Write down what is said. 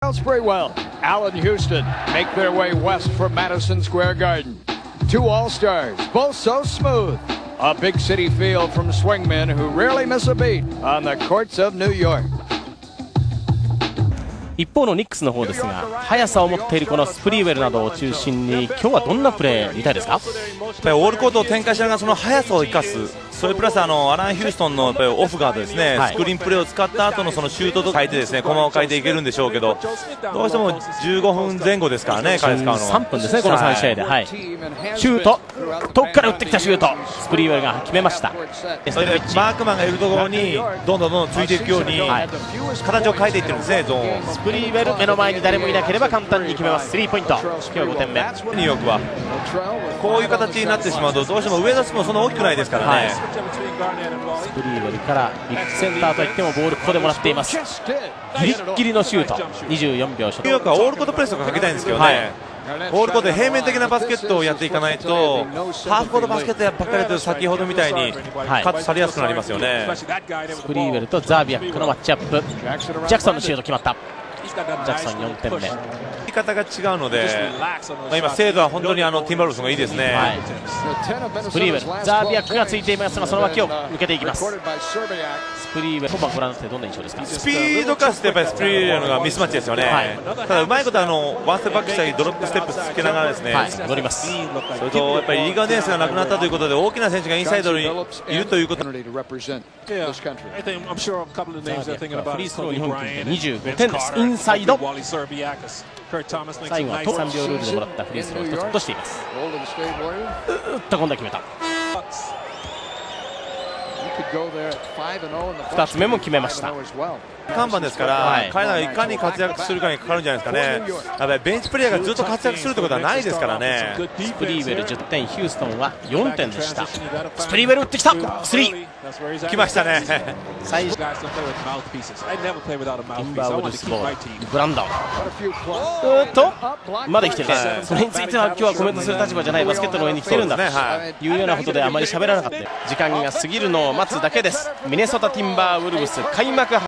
Sprewell, Allen Houston make their way west from Madison Square Garden. Two All-Stars, both so smooth. A big city feel from swingmen who rarely miss a beat on the courts of New York. 一方のニックスの方ですが、速さを持っているこのスプリーウェルなどを中心に今日はどんなプレー見たいですか？ やっぱりオールコートを展開しながらその速さを生かす、それプラスアラン・ヒューストンのやっぱりオフガードですね、スクリーンプレーを使った後のそのシュートと変えてですね、駒を変えていけるんでしょうけど、どうしても15分前後ですからね、彼使うのは 3分ですね、この3試合で、はい、シュート、遠くから打ってきたシュート、スプリーウェルが決めました。 それでマークマンがいるところにどんどんついていくように、形を変えていってるんですね、ゾーン。 スプリーウェル、目の前に誰もいなければ簡単に決めます、スリーポイント、今日5点目。 ニューヨークはこういう形になってしまうと、どうしても上のスプーンそんな大きくないですからね。 スプリーウェルからビッグセンターといってもボールここでもらっています。ギリッギリのシュート、24秒。ニューヨークはオールコートプレスとかかけたいんですけどね、オールコートで平面的なバスケットをやっていかないと、ハーフコートバスケットやっぱり先ほどみたいにカットされやすくなりますよね。 スプリーウェルとザービアックのマッチアップ、ジャクソンのシュート決まった。ジャクソン4点目。 言い方が違うので、今精度は本当にティンバーウルフスがいいですね。 はい、スプリーウェル、ザービアックがついていますが、その脇を抜けていきます。スプリーウェル、今晩ご覧になってどんな印象ですか？ スピード化してやっぱりスプリーウェルがミスマッチですよね。はい、ただうまいことはワンステップバックしたりドロップステップつけながらですね、 はい、乗ります。 それとやっぱりリーガーデンスがなくなったということで、大きな選手がインサイドにいるということ。 フリースロー日本組で25点です。インサイド、最後は3秒ルールでもらったフリースローを1つ落としています。今度は決めた。2つ目も決めました。 看板ですから、はい、彼らがいかに活躍するかにかかるんじゃないですかね。やっぱりベンチプレーヤーがずっと活躍するってことはないですからね。 スプリーウェル10点、ヒューストンは4点でした。スプリーウェル打ってきた、スリー来ましたね。 最初ティンバーウェルスボール、ブランドンまで来てる、それについては今日はコメントする立場じゃない、バスケットの上に来てるんだというようなことであまり喋らなかった。時間が過ぎるのを待つだけです。ミネソタティンバーウルブス開幕